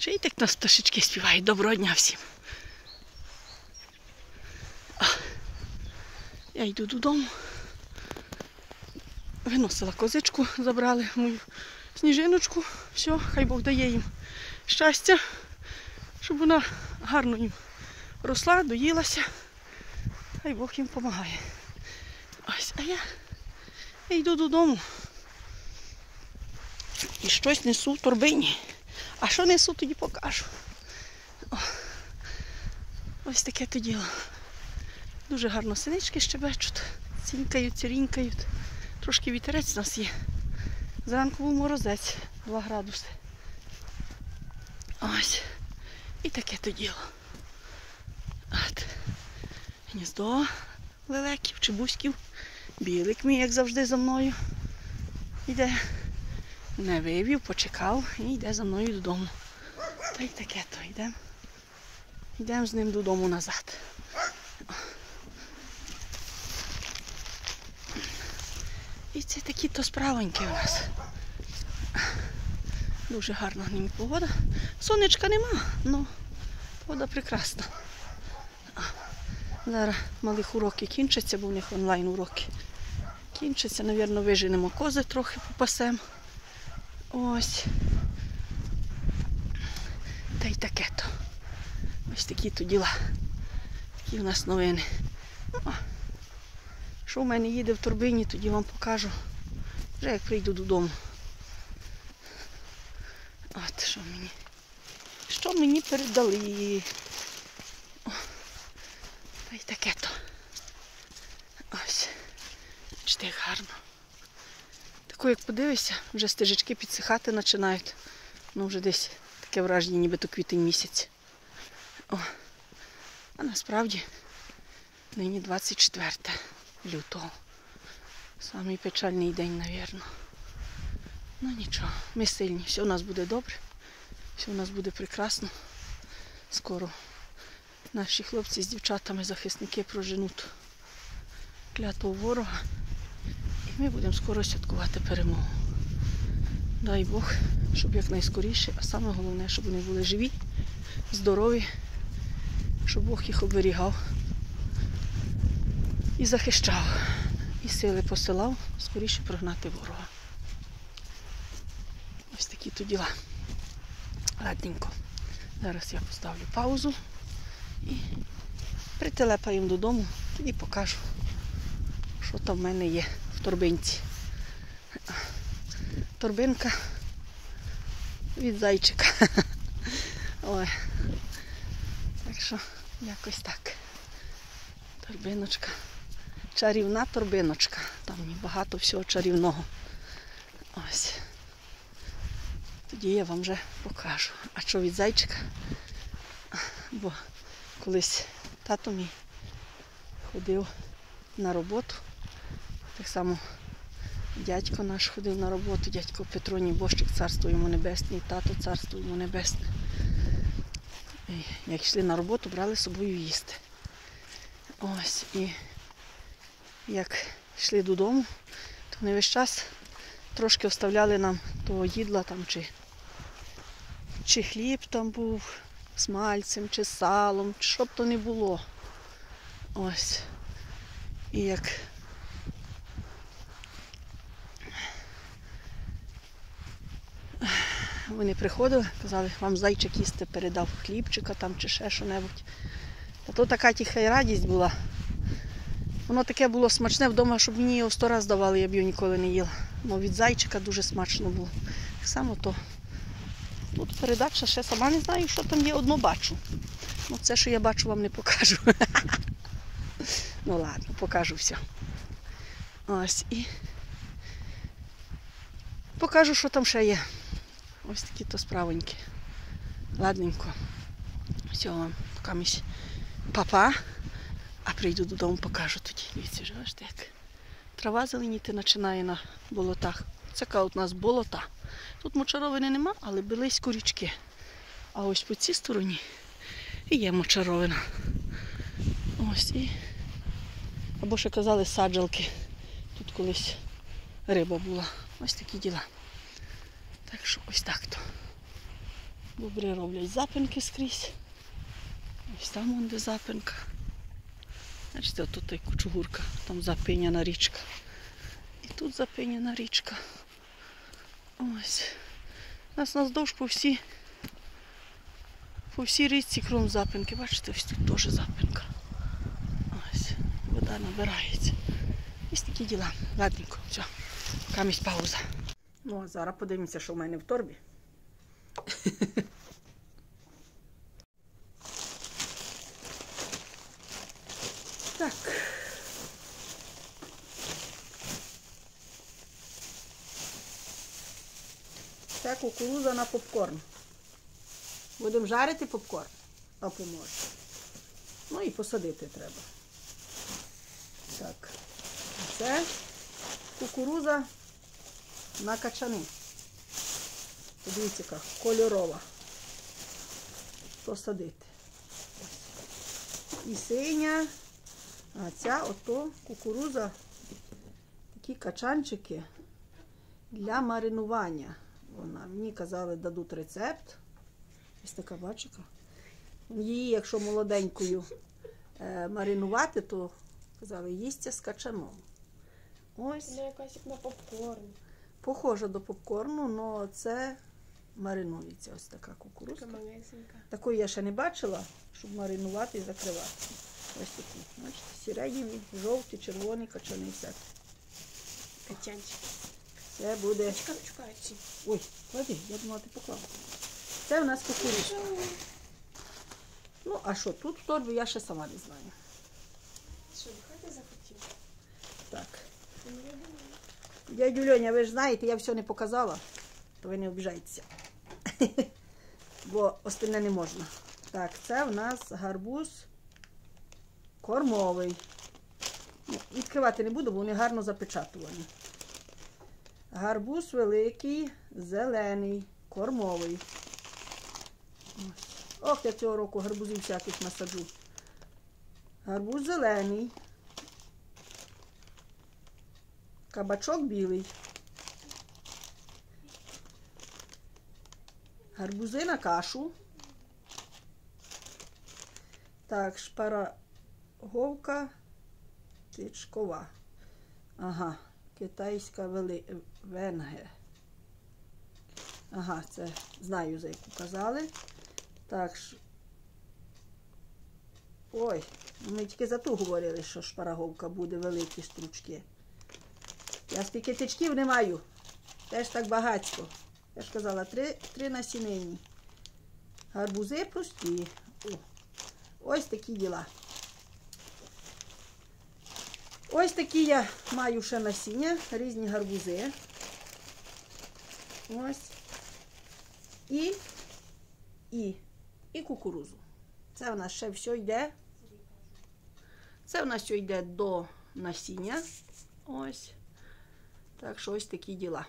Чуєте, як нас пташечки співають? Доброго дня всім. Я йду додому. Виносила козичку, забрали мою сніжиночку. Все, хай Бог дає їм щастя, щоб вона гарно їм росла, доїлася. Хай Бог їм допомагає. Ось, а я йду додому. І щось несу в торбині. А що несу, тоді покажу. Ось таке то діло. Дуже гарно синички щебечуть, цінькають, цірінькають. Трошки вітерець у нас є. Зранку був морозець, 2 градуси. Ось. І таке то діло. От. Гніздо лелеків, чебуськів. Білик мій, як завжди, за мною йде. Не вивів, почекав і йде за мною додому. Та й таке то йдемо. Йдемо з ним додому назад. І це такі-то справоньки у нас. Дуже гарна нині погода. Сонечка нема, але погода прекрасна. Зараз малих уроки кінчаться, бо в них онлайн уроки. Кінчаться, мабуть, виженемо кози трохи попасемо. Ось. Та й таке-то. Ось такі-то діла. Такі в нас новини. Що в мене їде в торбині, тоді вам покажу. Вже як прийду додому. От що мені. Що мені передали. Та й таке-то. Ось. Бачите, як гарно. Тако, як подивишся, вже стежечки підсихати починають. Ну, вже десь таке враження, ніби то квітень місяць. А насправді нині 24 лютого. Самий печальний день, мабуть. Ну нічого, ми сильні, все у нас буде добре, все у нас буде прекрасно. Скоро наші хлопці з дівчатами, захисники проженуть клятого ворога. І ми будемо скоро святкувати перемогу. Дай Бог, щоб якнайскоріше, а саме головне, щоб вони були живі, здорові, щоб Бог їх оберігав і захищав, і сили посилав, скоріше прогнати ворога. Ось такі то діла. Ладненько. Зараз я поставлю паузу і прителепаємо додому, тоді покажу, що там в мене є в торбинці. Торбинка від зайчика. Ой. Так що, якось так. Торбиночка. Чарівна торбиночка. Там багато всього чарівного. Ось. Тоді я вам вже покажу. А що від зайчика? Бо колись тато мій ходив на роботу. Так само дядько наш ходив на роботу. Дядько Петро Нібожчик, царство йому небесне, і тато, царство йому небесне. І як йшли на роботу, брали з собою їсти. Ось. І як йшли додому, то вони весь час трошки оставляли нам того їдла там, чи хліб там був з мальцем, чи салом, чи що б то не було. Ось. І як вони приходили, казали, вам зайчик їсти передав хлібчика там, чи ще що-небудь. Та то така тиха й радість була. Воно таке було смачне вдома, щоб мені його 100 разів давали, я б його ніколи не їла. Но від зайчика дуже смачно було. Так само то. Тут передача, ще сама не знаю, що там є, одно бачу. Ну це, що я бачу, вам не покажу. Ну ладно, покажу все. Ось і покажу, що там ще є. Ось такі то справоньки. Ладненько. Все вам, покамість. Па-па. А прийду додому, покажу тоді. Дивіться, вже бачите, як трава зеленіти починає на болотах. Це кажуть, у нас болота. Тут мочаровини нема, але близько річки. А ось по цій стороні і є мочаровина. Ось і. Або ще казали саджалки. Тут колись риба була. Ось такі діла. Так що ось так то. Бобри роблять запинки скрізь. Ось там вон де запинка. Бачите, тут кучугурка, там запиняна річка. І тут запиняна річка. Ось. У нас наздовж по всій річці кром запинки. Бачите, ось тут теж запинка. Ось, вода набирається. Ось такі діла. Ладненько, все. Камість пауза. Ну, а зараз подивимося, що в мене в торбі. Так. Це кукурудза на попкорн. Будемо жарити попкорн, а поможе. Ну і посадити треба. Так. Це кукурудза на качани. Подивіться, яка кольорова. Посадити. І синя. А ця ото кукурудза, такі качанчики для маринування. Мені казали, дадуть рецепт. Ось така бачика. Її, якщо молоденькою маринувати, то казали, їсться з качаном. Ось. Вона якась як на попкорн. Похожа до попкорну, але це маринується. Ось така кукурудзка. Така малесенька. Такої я ще не бачила, щоб маринувати і закривати. Ось такі. Бачите, сіреневі, жовті, червоні качани всякі. Качанчик. Це буде... Чекай. Ой, клади, я думала, ти поклала. Це у нас кукурудзка. Ну, а що, тут в торбі я ще сама не знаю. Що, хати захотів? Так. Дядю Льоня, ви ж знаєте, я все не показала, то ви не обіжайтеся. Бо остальне не можна. Так, це в нас гарбуз кормовий. Ну, відкривати не буду, бо вони гарно запечатувані. Гарбуз великий, зелений, кормовий. Ось. Ох, я цього року гарбузів всяких насаджу. Гарбуз зелений. Кабачок білий. Гарбузи на кашу. Так, шпараговка тичкова. Ага, китайська венге. Ага, це знаю, за яку казали. Так, ой, ми тільки за ту говорили, що шпараговка буде, великі стручки. Я стільки тичків не маю. Теж так багатько. Я ж казала, три насінинні. Гарбузи прості. О, ось такі діла. Ось такі я маю ще насіння, різні гарбузи. Ось. І кукурудзу. Це у нас ще все йде. Це у нас все йде до насіння. Ось. Так що ось такі діла.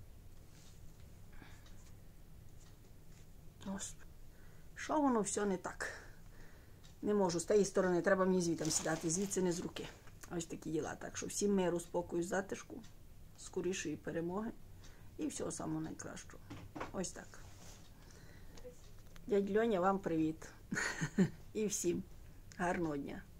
Ось. Що воно все не так? Не можу з тієї сторони, треба мені звідти сідати, звідси не з руки. Ось такі діла. Так що всім миру, спокою, затишку, скорішої перемоги і всього самого найкращого. Ось так. Дядь Льоня, вам привіт. І всім гарного дня.